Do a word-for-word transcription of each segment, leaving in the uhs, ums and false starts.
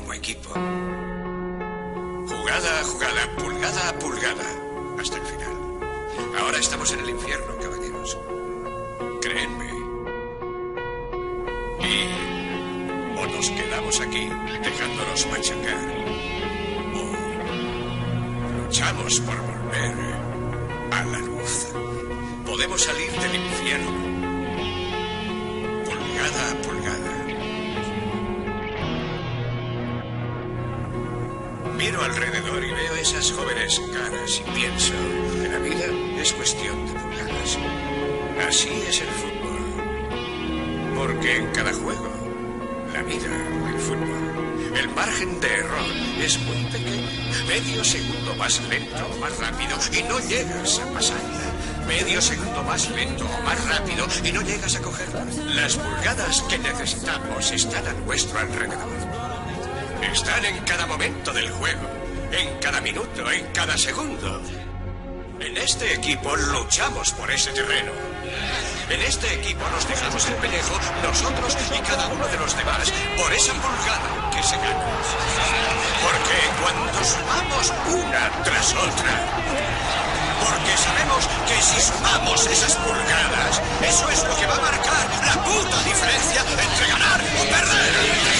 como equipo. Jugada a jugada, pulgada a pulgada, hasta el final. Ahora estamos en el infierno, caballeros. Créenme. Y o nos quedamos aquí, dejándonos machacar, o luchamos por volver a la luz. Podemos salir del infierno, pulgada a pulgada. Miro alrededor y veo esas jóvenes caras y pienso que la vida es cuestión de pulgadas. Así es el fútbol. Porque en cada juego, la vida o el fútbol, el margen de error es muy pequeño. Medio segundo más lento o más rápido y no llegas a pasarla. Medio segundo más lento o más rápido y no llegas a cogerla. Las pulgadas que necesitamos están a nuestro alrededor. Están en cada momento del juego, en cada minuto, en cada segundo. En este equipo luchamos por ese terreno. En este equipo nos dejamos el pellejo, nosotros y cada uno de los demás, por esa pulgada que se gana. Porque cuando sumamos una tras otra, porque sabemos que si sumamos esas pulgadas, eso es lo que va a marcar la puta diferencia entre ganar o perder.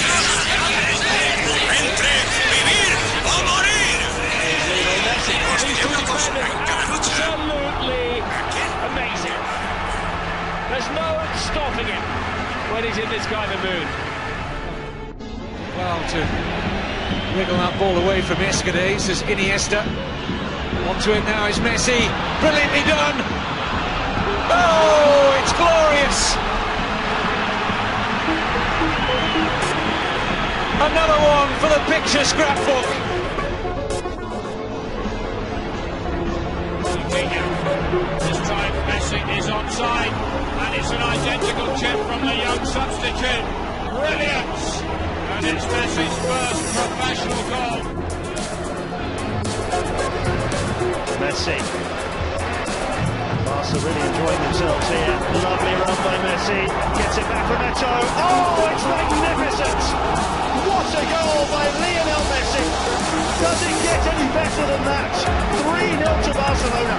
Entre vivir o morir. Os diré una cosa, en cada lucha. Amazing. There's no stopping him when he's in this kind of mood. Well, to wriggle that ball away from Escudez is Iniesta. Onto it now is Messi. Brilliantly done. Oh, it's glorious. Another one for the picture scrapbook. This time Messi is onside, and it's an identical chip from the young substitute. Brilliant! And it's Messi's first professional goal. Messi. Barca really enjoying themselves here. Lovely run by Messi. Gets it back from Neto. Oh, it's magnificent! What a goal by Lionel Messi! Does it get any better than that? three nil to Barcelona.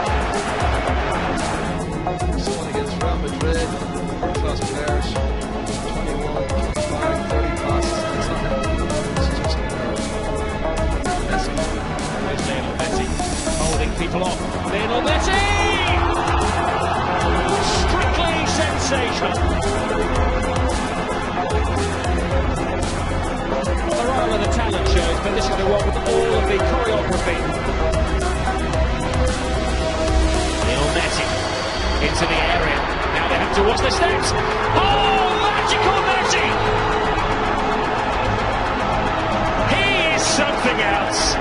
Someone against Real Madrid, world-class players, twenty-one, firing thirty passes in the time. This is just incredible. Messi. There's Lionel Messi holding people off. Lionel Messi! Strictly sensational. There are other talent shows, but this is the one with all of the choreography. Lionel Messi into the area. Now they have to watch the steps. Oh, magical Messi! He is something else.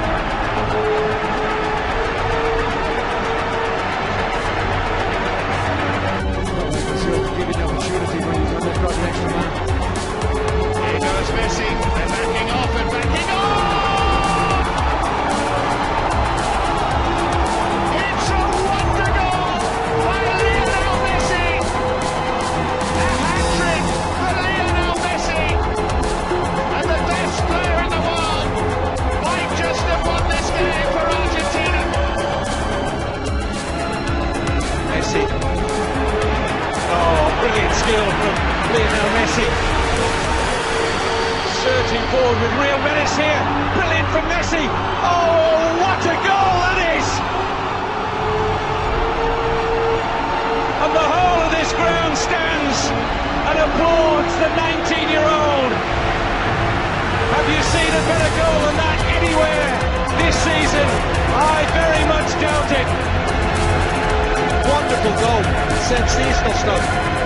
Give you the opportunity when you've got an extra man. Here goes Messi. They're backing off and backing off! It's a wonder goal by Lionel Messi! A hat-trick for Lionel Messi! And the best player in the world might just have won this game for Argentina! Messi. Oh, brilliant skill from Lionel Messi. Surging forward with real menace here. Brilliant from Messi. Oh, what a goal that is! And the whole of this ground stands and applauds the nineteen-year-old. Have you seen a better goal than that anywhere this season? I very much doubt it. Wonderful goal, sensational stuff.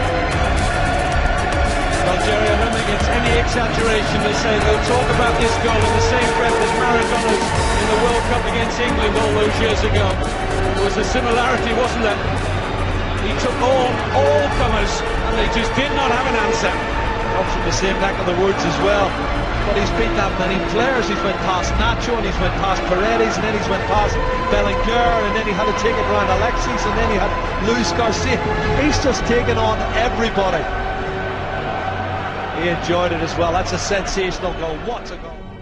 Well, Jerry, I don't think it's any exaggeration to say they'll talk about this goal in the same breath as Maradona's in the World Cup against England all those years ago. There was a similarity, wasn't there? He took all, all comers, and they just did not have an answer. Comes from the same neck of the woods as well. But he's beat that many players. He's went past Nacho, and he's went past Paredes, and then he's went past Bellinger, and then he had to take it around Alexis, and then he had Luis Garcia. He's just taken on everybody. he enjoyed it as well. That's a sensational goal. What a goal.